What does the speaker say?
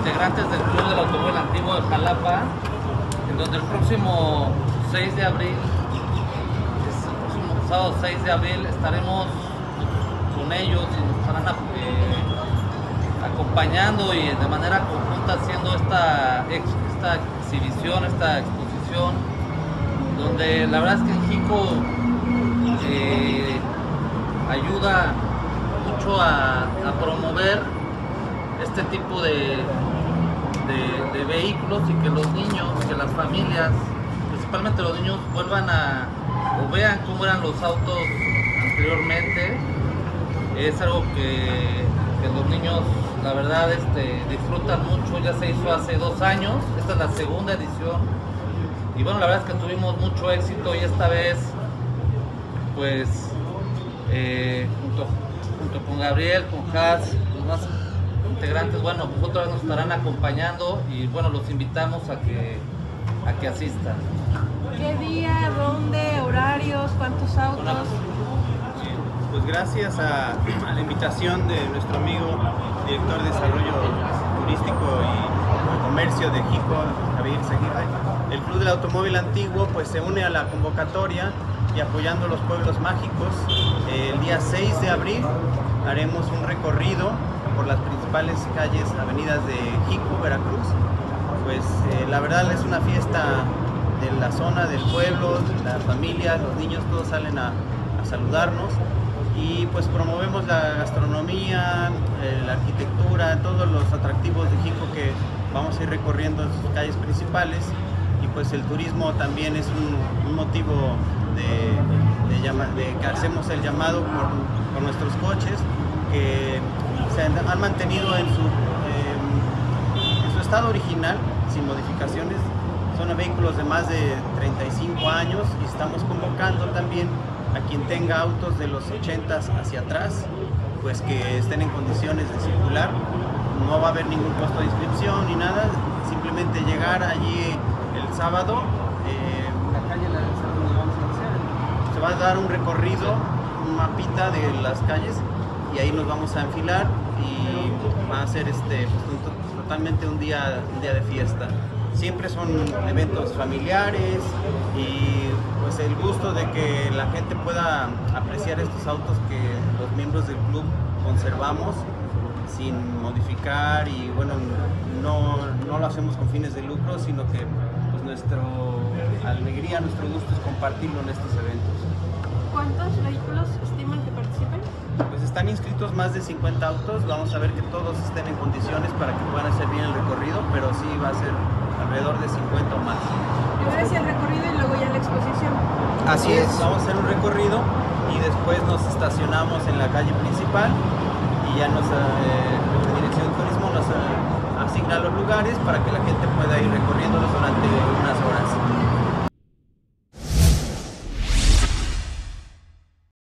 integrantes del Club del Automóvil Antiguo de Jalapa, en donde el próximo 6 de abril, el próximo sábado 6 de abril, estaremos con ellos y nos estarán acompañando y de manera conjunta haciendo esta exhibición, esta exposición, donde la verdad es que el Jico ayuda mucho a promover este tipo de vehículos y que los niños, que las familias, principalmente los niños, vuelvan o vean cómo eran los autos anteriormente. Es algo que los niños, la verdad, disfrutan mucho. Ya se hizo hace 2 años, esta es la segunda edición y bueno, la verdad es que tuvimos mucho éxito y esta vez pues junto con Gabriel, con Has, los más integrantes, bueno, pues otra vez nos estarán acompañando y bueno, los invitamos a que asistan. ¿Qué día, dónde, horarios, cuántos autos? Pues gracias a la invitación de nuestro amigo director de desarrollo turístico y comercio de Jico, Javier Seguirre, el Club del Automóvil Antiguo pues se une a la convocatoria y apoyando los pueblos mágicos. El día 6 de abril haremos un recorrido por las principales calles, avenidas de Jico, Veracruz. Pues la verdad es una fiesta de la zona, del pueblo, las familias, los niños, todos salen a saludarnos y pues promovemos la gastronomía, la arquitectura, todos los atractivos de Jico que vamos a ir recorriendo en sus calles principales y pues el turismo también es un motivo de que hacemos el llamado por nuestros coches que se han mantenido en su estado original, sin modificaciones. Son vehículos de más de 35 años y estamos convocando también a quien tenga autos de los 80s hacia atrás, pues que estén en condiciones de circular. No va a haber ningún costo de inscripción ni nada, simplemente llegar allí el sábado, la calle donde vamos a hacer, se va a dar un recorrido, un mapita de las calles y ahí nos vamos a enfilar y va a ser totalmente un día de fiesta. Siempre son eventos familiares y pues el gusto de que la gente pueda apreciar estos autos que los miembros del club conservamos sin modificar y bueno, no lo hacemos con fines de lucro, sino que pues nuestra alegría, nuestro gusto es compartirlo en estos eventos. ¿Cuántos vehículos estiman que participen? Pues están inscritos más de 50 autos, vamos a ver que todos estén en condiciones para que puedan hacer bien el recorrido, pero sí va a ser alrededor de 50 o más. Primero es el recorrido y luego ya la exposición. Así es, vamos a hacer un recorrido y después nos estacionamos en la calle principal y ya la Dirección de Turismo nos asigna los lugares para que la gente pueda ir recorriéndolos durante unas horas.